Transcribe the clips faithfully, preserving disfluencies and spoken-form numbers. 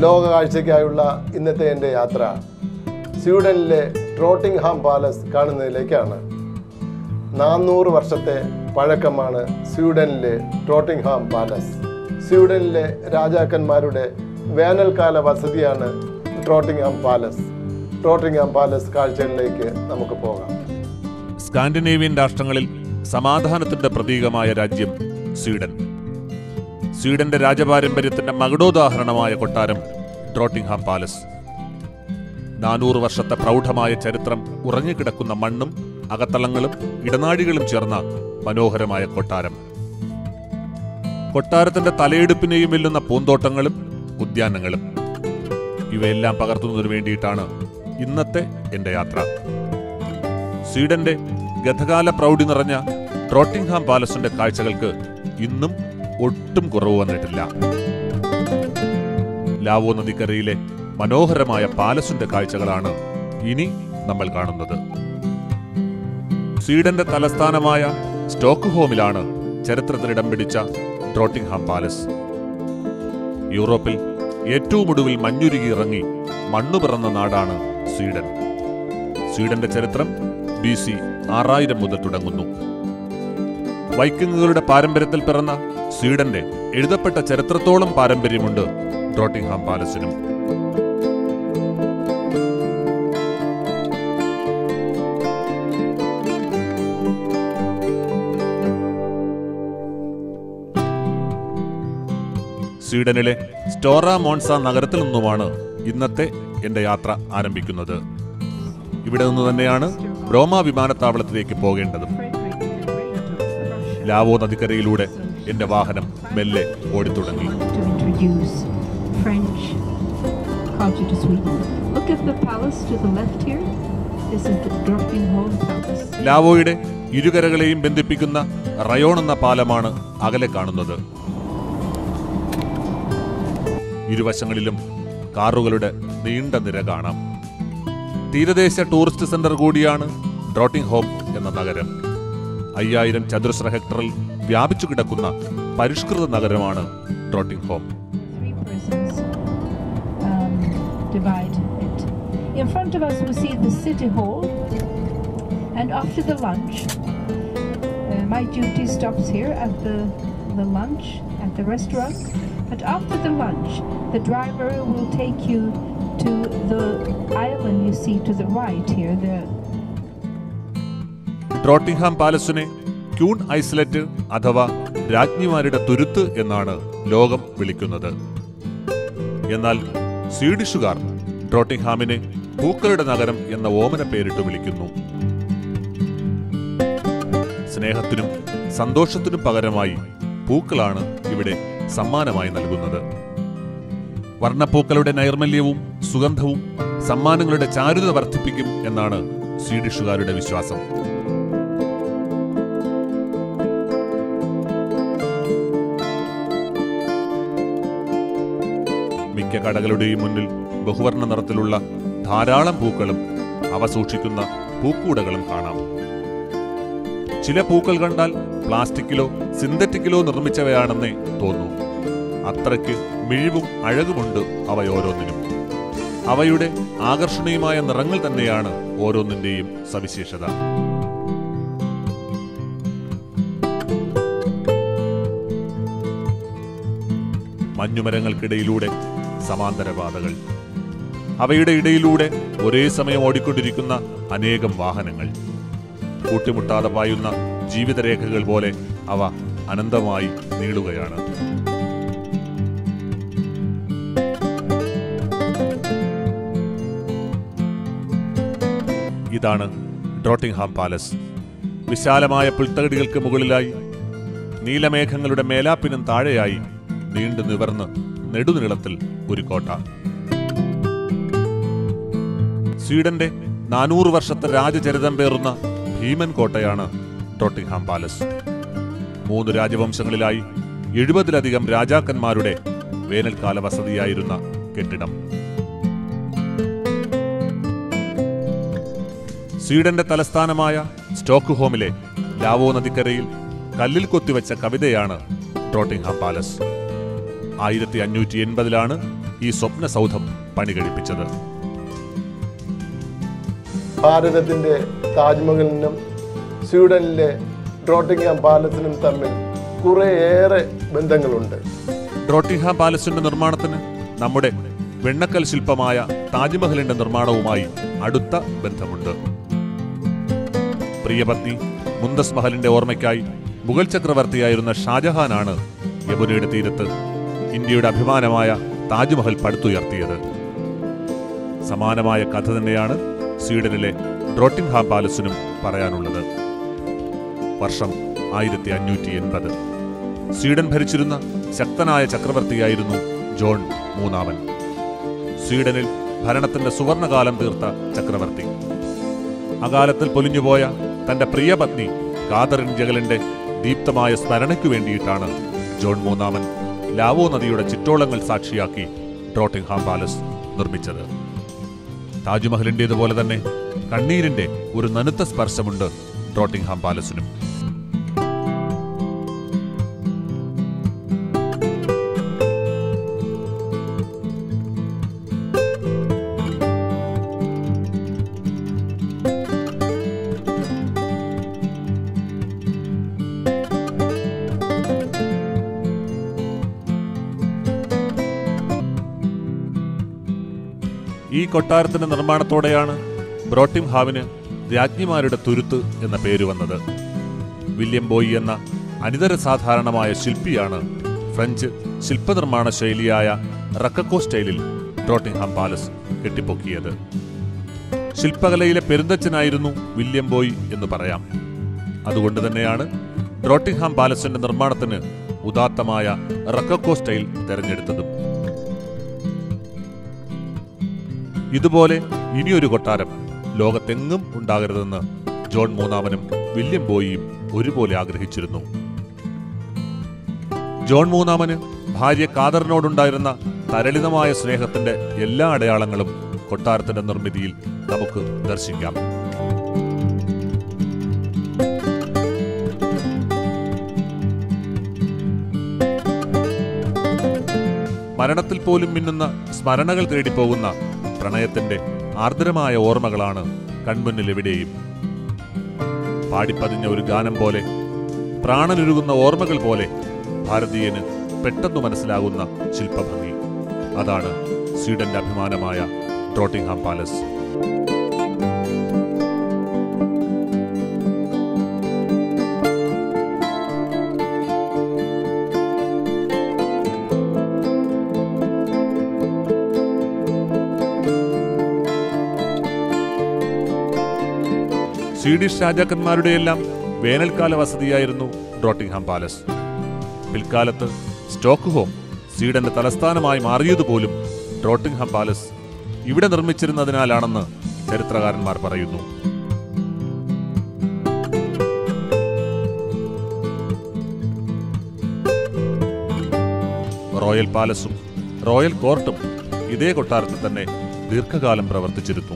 ലോക കാഴ്ചയ്ക്കായുള്ള ഇന്നത്തെ എൻ്റെ യാത്ര സ്വീഡനിലെ ട്രോട്ടിംഗ്ഹാം പാലസ് കാണുന്നതിലേക്കാണ്. നാനൂറ് വർഷത്തെ പഴക്കമാണ് സ്വീഡനിലെ ട്രോട്ടിംഗ്ഹാം പാലസ്. സ്വീഡനിലെ രാജാക്കന്മാരുടെ വേനൽക്കാല വസതിയാണ് ട്രോട്ടിംഗ്ഹാം പാലസ്. ട്രോട്ടിംഗ്ഹാം പാലസ് കാഴ്ചകളിലേക്ക് നമുക്ക് പോകാം. സ്കാൻഡിനേവിയൻ രാഷ്ട്രങ്ങളിൽ സമാധാനത്തിന്റെ പ്രതീകമായ രാജ്യം സ്വീഡൻ. സ്വീഡന്റെ രാജപാരമ്പര്യത്തിന്റെ മകുടോദാഹരണമായ കൊട്ടാരം ട്രോട്ടിംഗ്ഹാം പാലസ്. നാനൂറ് വർഷത്തെ പ്രൗഢമായ ചരിത്രം ഉറങ്ങിക്കിടക്കുന്ന മണ്ണും അകത്തളങ്ങളും ഇടനാഴികളും ചേർന്ന മനോഹരമായ കൊട്ടാരം. കൊട്ടാരത്തിന്റെ തലയെടുപ്പിനെയും വെല്ലുന്ന പൂന്തോട്ടങ്ങളും ഉദ്യാനങ്ങളും ഇവയെല്ലാം പകർത്തുന്നതിനു വേണ്ടിയിട്ടാണ് ഇന്നത്തെ എൻ്റെ യാത്ര. സ്വീഡന്റെ ഗതകാല പ്രൗഢി നിറഞ്ഞ ട്രോട്ടിംഗ്ഹാം പാലസിന്റെ കാഴ്ചകൾക്ക് ഇന്നും ഒട്ടും കുറവ് വന്നിട്ടില്ല. ലാവോ നദിക്കരയിലെ മനോഹരമായ പാലസിന്റെ കാഴ്ചകളാണ് ഇനി നമ്മൾ കാണുന്നത്. സ്വീഡന്റെ തലസ്ഥാനമായ സ്റ്റോക്ക്ഹോമിലാണ് ചരിത്രത്തിലിടം പിടിച്ച ട്രോട്ടിംഗ്ഹാം പാലസ്. യൂറോപ്പിൽ ഏറ്റവും ഒടുവിൽ മഞ്ഞുരുകി ഇറങ്ങി മണ്ണു പിറന്ന നാടാണ് സ്വീഡൻ. സ്വീഡന്റെ ചരിത്രം ബി സി ആറായിരം മുതൽ തുടങ്ങുന്നു. വൈക്കിങ്ങുകളുടെ പാരമ്പര്യത്തിൽ പിറന്ന സ്വീഡന്റെ എഴുതപ്പെട്ട ചരിത്രത്തോളം പാരമ്പര്യമുണ്ട് ട്രോട്ടിംഗ്ഹാം പാലസിനും. സ്വീഡനിലെ സ്റ്റോറ മോൺസ നഗരത്തിൽ നിന്നുമാണ് ഇന്നത്തെ എൻ്റെ യാത്ര ആരംഭിക്കുന്നത്. ഇവിടെ നിന്ന് തന്നെയാണ് ബ്രോമ വിമാനത്താവളത്തിലേക്ക് പോകേണ്ടത്. ലാവോ നദിക്കരയിലൂടെ എൻ്റെ വാഹനം മെല്ലെ ഓടിത്തുടങ്ങി. ലാവോയുടെ ഇരുകരകളെയും ബന്ധിപ്പിക്കുന്ന റയോൺ എന്ന പാലമാണ് അകലെ കാണുന്നത്. ഇരുവശങ്ങളിലും കാറുകളുടെ നീണ്ട നിര കാണാം. തീരദേശ ടൂറിസ്റ്റ് സെന്റർ കൂടിയാണ് ട്രോട്ടിംഗ്ഹാം എന്ന നഗരം. അയ്യായിരം ചതുരശ്ര ഹെക്ടറിൽ വ്യാപിച്ചു കിടക്കുന്ന പരിഷ്കൃത നഗരമാണ് Drottningholm. In front of us we see the city hall, and after the lunch uh, my duty stops here at the the lunch at the restaurant, but after the lunch the driver will take you to the island you see to the right here. The Drottningholm പാലസിനെ queen islet അഥവാ രാജ്ഞിമാരുടെ തുരുത്ത് എന്നാണ് ലോകം വിളിക്കുന്നത്. എന്നാൽ സ്വീഡിഷുകാർ ട്രോട്ടിംഗ്ഹാമിനെ പൂക്കളുടെ നഗരം എന്ന ഓമന പേരിട്ട് വിളിക്കുന്നു. സ്നേഹത്തിനും സന്തോഷത്തിനും പകരമായി പൂക്കളാണ് ഇവിടെ സമ്മാനമായി നൽകുന്നത്. വർണ്ണപ്പൂക്കളുടെ നൈർമല്യവും സുഗന്ധവും സമ്മാനങ്ങളുടെ ചാരുത വർദ്ധിപ്പിക്കും എന്നാണ് സ്വീഡിഷുകാരുടെ വിശ്വാസം. മിക്ക കടകളുടെയും മുന്നിൽ ബഹുവർണ്ണ നിറത്തിലുള്ള ധാരാളം പൂക്കളും അവ സൂക്ഷിക്കുന്ന പൂക്കൂടകളും കാണാം. ചില പൂക്കൾ കണ്ടാൽ പ്ലാസ്റ്റിക്കിലോ സിന്തറ്റിക്കിലോ നിർമ്മിച്ചവയാണെന്നേ തോന്നൂ. അത്രയ്ക്ക് മിഴിവും അഴകുമുണ്ട് അവയോരോന്നിനും. അവയുടെ ആകർഷണീയമായ നിറങ്ങൾ തന്നെയാണ് ഓരോന്നിന്റെയും സവിശേഷത. മഞ്ഞുമരങ്ങൾക്കിടയിലൂടെ സമാന്തര പാതകൾ, അവയുടെ ഇടയിലൂടെ ഒരേ സമയം ഓടിക്കൊണ്ടിരിക്കുന്ന അനേകം വാഹനങ്ങൾ, കൂട്ടിമുട്ടാതെ പായുന്ന ജീവിതരേഖകൾ പോലെ അവ അനന്തമായി നീളുകയാണ്. ഇതാണ് ട്രോട്ടിംഗ്ഹാം പാലസ്. വിശാലമായ പുൽത്തകിടികൾക്ക് മുകളിലായി നീലമേഘങ്ങളുടെ മേലാപ്പിനും താഴെയായി നീണ്ടു നിവർന്ന് നെടുനീളത്തിൽ ഒരു കോട്ട. സ്വീഡന്റെ നാനൂറ് വർഷത്തെ രാജചരിതം പേറുന്ന ഭീമൻ കോട്ടയാണ് ട്രോട്ടിംഗ്ഹാം പാലസ്. മൂന്ന് രാജവംശങ്ങളിലായി എഴുപതിലധികം രാജാക്കന്മാരുടെ വേനൽക്കാല വസതിയായിരുന്ന കെട്ടിടം. സ്വീഡന്റെ തലസ്ഥാനമായ സ്റ്റോക്ക്ഹോമിലെ ലാവോ നദിക്കരയിൽ കല്ലിൽ കൊത്തിവെച്ച കവിതയാണ് ട്രോട്ടിംഗ്ഹാം പാലസ്. ആയിരത്തി അഞ്ഞൂറ്റി എൺപതിലാണ് ഈ സ്വപ്ന സൗധം പണി കഴിപ്പിച്ചത്. ഭാരതത്തിൻ്റെ താജ്മഹലിനും സ്വീഡനിലെ ട്രോട്ടിംഗ്ഹാം പാലസിനും തമ്മിൽ കുറേയേറെ ബന്ധങ്ങളുണ്ട്. ട്രോട്ടിംഗ്ഹാം പാലസിന്റെ നിർമ്മാണത്തിന് നമ്മുടെ വെണ്ണക്കൽ ശില്പമായ താജ്മഹലിന്റെ നിർമ്മാണവുമായി അടുത്ത ബന്ധമുണ്ട്. പ്രിയപത്നി മുന്തസ് മഹലിന്റെ ഓർമ്മയ്ക്കായി മുഗൾ ചക്രവർത്തിയായിരുന്ന ഷാജഹാനാണ് യമുനയുടെ തീരത്ത് ഇന്ത്യയുടെ അഭിമാനമായ താജ്മഹൽ പടുത്തുയർത്തിയത്. സമാനമായ കഥ തന്നെയാണ് സ്വീഡനിലെ ട്രോട്ടിംഗ്ഹാം പാലസിനും പറയാനുള്ളത്. വർഷം ആയിരത്തി അഞ്ഞൂറ്റി എൺപത്. സ്വീഡൻ ഭരിച്ചിരുന്ന ശക്തനായ ചക്രവർത്തിയായിരുന്നു ജോൺ മൂന്നാമൻ. സ്വീഡനിൽ ഭരണത്തിന്റെ സുവർണകാലം തീർത്ത ചക്രവർത്തി. അകാലത്തിൽ പൊലിഞ്ഞുപോയ തന്റെ പ്രിയപത്നി കാതറിൻ ജഗലിന്റെ ദീപ്തമായ സ്മരണയ്ക്കു വേണ്ടിയിട്ടാണ് ജോൺ മൂന്നാമൻ ലാവോ നദിയുടെ ചിറ്റോളങ്ങൾ സാക്ഷിയാക്കി ട്രോട്ടിംഗ്ഹാം പാലസ് നിർമ്മിച്ചത്. താജ്മഹലിന്റേതുപോലെ തന്നെ കണ്ണീരിന്റെ ഒരു നനുത്ത സ്പർശമുണ്ട് ട്രോട്ടിംഗ്ഹാം പാലസിനും. ഈ കൊട്ടാരത്തിന്റെ നിർമ്മാണത്തോടെയാണ് ബ്രോട്ടിംഗ്ഹാമിന് രാജ്ഞിമാരുടെ തുരുത്ത് എന്ന പേര് വന്നത്. വില്യം ബോയി എന്ന അനിതര സാധാരണമായ ശില്പിയാണ് ഫ്രഞ്ച് ശില്പനിർമ്മാണ ശൈലിയായ റക്കക്കോ സ്റ്റൈലിൽ ട്രോട്ടിംഗ്ഹാം പാലസ് കെട്ടിപ്പൊക്കിയത്. ശില്പകലയിലെ പെരുന്തച്ഛനായിരുന്നു വില്യം ബോയി എന്ന് പറയാം. അതുകൊണ്ട് തന്നെയാണ് ട്രോട്ടിംഗ്ഹാം പാലസിന്റെ നിർമ്മാണത്തിന് ഉദാത്തമായ റക്കക്കോ സ്റ്റൈൽ തെരഞ്ഞെടുത്തതും. ഇതുപോലെ ഇനിയൊരു കൊട്ടാരം ലോകത്തെങ്ങും ഉണ്ടാകരുതെന്ന് ജോൺ മൂന്നാമനും വില്യം ബോയിയും ഒരുപോലെ ആഗ്രഹിച്ചിരുന്നു. ജോൺ മൂന്നാമന് ഭാര്യ കാതറിനോടുണ്ടായിരുന്ന തരളിതമായ സ്നേഹത്തിന്റെ എല്ലാ അടയാളങ്ങളും കൊട്ടാരത്തിന്റെ നിർമ്മിതിയിൽ നമുക്ക് ദർശിക്കാം. മരണത്തിൽ പോലും മിന്നുന്ന സ്മരണകൾ തേടിപ്പോകുന്ന പ്രണയത്തിന്റെ ആർദ്രമായ ഓർമ്മകളാണ് കൺമുന്നിൽ എവിടെയും. പാടിപ്പതിഞ്ഞ ഒരു ഗാനം പോലെ, പ്രാണനുരുകുന്ന ഓർമ്മകൾ പോലെ ഭാരതീയന് പെട്ടെന്ന് മനസ്സിലാകുന്ന ശില്പഭംഗി. അതാണ് സ്വീഡന്റെ അഭിമാനമായ ട്രോട്ടിംഗ്ഹാം പാലസ്. സ്വീഡിഷ് രാജാക്കന്മാരുടെയെല്ലാം വേനൽക്കാല വസതിയായിരുന്നു ട്രോട്ടിംഗ്ഹാം പാലസ്. പിൽക്കാലത്ത് സ്റ്റോക്ക്ഹോം സ്വീഡന്റെ തലസ്ഥാനമായി മാറിയതുപോലും ട്രോട്ടിംഗ്ഹാം പാലസ് ഇവിടെ നിർമ്മിച്ചിരുന്നതിനാലാണെന്ന് ചരിത്രകാരന്മാർ പറയുന്നു. റോയൽ പാലസും റോയൽ കോർട്ടും ഇതേ കൊട്ടാരത്തിൽ തന്നെ ദീർഘകാലം പ്രവർത്തിച്ചിരുന്നു.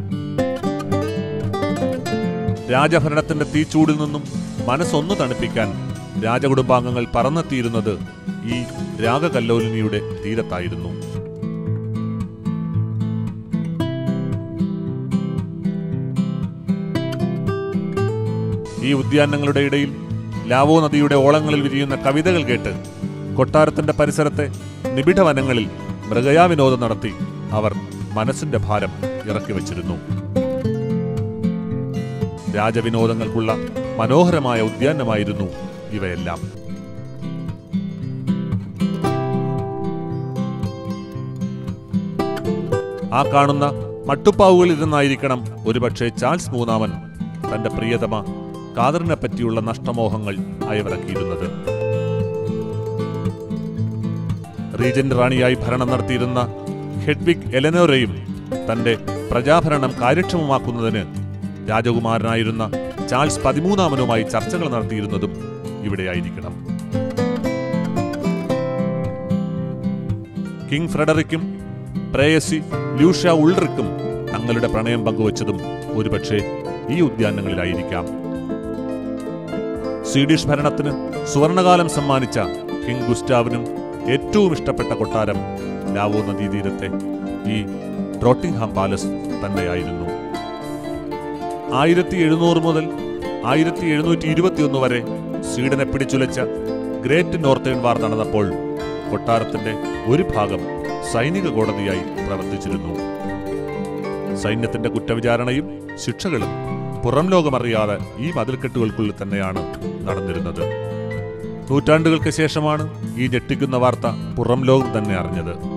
രാജഭരണത്തിന്റെ തീച്ചൂടിൽ നിന്നും മനസ്സൊന്നു തണുപ്പിക്കാൻ രാജകുടുംബാംഗങ്ങൾ പറന്നെത്തിയിരുന്നത് ഈ രാഗകല്ലോലിനിയുടെ തീരത്തായിരുന്നു. ഈ ഉദ്യാനങ്ങളുടെ ഇടയിൽ ലാവോ നദിയുടെ ഓളങ്ങളിൽ വിരിയുന്ന കവിതകൾ കേട്ട് കൊട്ടാരത്തിന്റെ പരിസരത്തെ നിബിഡ വനങ്ങളിൽ മൃഗയാവിനോദം നടത്തി അവർ മനസ്സിന്റെ ഭാരം ഇറക്കി വച്ചിരുന്നു. രാജവിനോദങ്ങൾക്കുള്ള മനോഹരമായ ഉദ്യാനമായിരുന്നു ഇവയെല്ലാം. ആ കാണുന്ന മട്ടുപ്പാവുകളിൽ നിന്നായിരിക്കണം ഒരുപക്ഷെ ചാൾസ് മൂന്നാമൻ തന്റെ പ്രിയതമ കാതറിനെ പറ്റിയുള്ള നഷ്ടമോഹങ്ങൾ അയവിറക്കിയിരുന്നത്. റീജന്റ് റാണിയായി ഭരണം നടത്തിയിരുന്ന ഹെഡ്വിഗ് എലനോറയും തന്റെ പ്രജാഭരണം കാര്യക്ഷമമാക്കുന്നതിന് രാജകുമാരനായിരുന്ന ചാൾസ് പതിമൂന്നാമനുമായി ചർച്ചകൾ നടത്തിയിരുന്നതും ഇവിടെയായിരിക്കണം. കിങ് ഫ്രെഡറിക്കും പ്രേയസി ലൂഷ്യ ഉൾറിക്കും തങ്ങളുടെ പ്രണയം പങ്കുവച്ചതും ഒരുപക്ഷെ ഈ ഉദ്യാനങ്ങളിലായിരിക്കാം. സ്വീഡിഷ് ഭരണത്തിന് സുവർണകാലം സമ്മാനിച്ച കിങ് ഗുസ്റ്റാവിനും ഏറ്റവും ഇഷ്ടപ്പെട്ട കൊട്ടാരം ലാവോ നദീതീരത്തെ ഈ ഡ്രോട്ടിംഗ്ഹാം പാലസ് തന്നെയായിരുന്നു. ആയിരത്തി എഴുന്നൂറ് മുതൽ ആയിരത്തി എഴുന്നൂറ്റി ഇരുപത്തിയൊന്ന് വരെ സ്വീഡനെ പിടിച്ചുലച്ച ഗ്രേറ്റ് നോർത്തേൺ വാർ നടന്നപ്പോൾ കൊട്ടാരത്തിന്റെ ഒരു ഭാഗം സൈനിക കോടതിയായി പ്രവർത്തിച്ചിരുന്നു. സൈന്യത്തിന്റെ കുറ്റവിചാരണയും ശിക്ഷകളും പുറം ലോകമറിയാതെ ഈ മതിൽക്കെട്ടുകൾക്കുള്ളിൽ തന്നെയാണ് നടന്നിരുന്നത്. നൂറ്റാണ്ടുകൾക്ക് ശേഷമാണ് ഈ ഞെട്ടിക്കുന്ന വാർത്ത പുറം ലോകം തന്നെ അറിഞ്ഞത്.